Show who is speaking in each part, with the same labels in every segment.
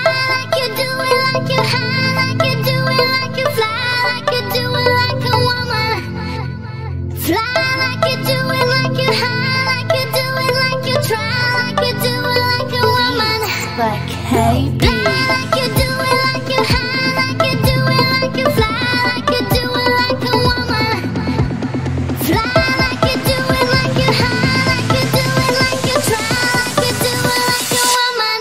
Speaker 1: like you do it, like you high, like you do it, like you fly, like you do it like a woman. Fly like you do it, like you high, like you do it, like you try, like you do it like a woman.
Speaker 2: Like hey,
Speaker 1: Fly like you do it, like you high, like you do it, like you fly, like you do it like a woman. Fly like you do it, like you high, like you do it, like you try, like you do it like a woman.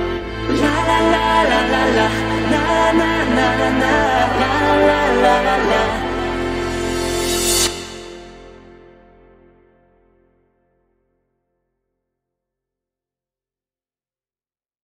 Speaker 2: la la la la la la la la la la la la la.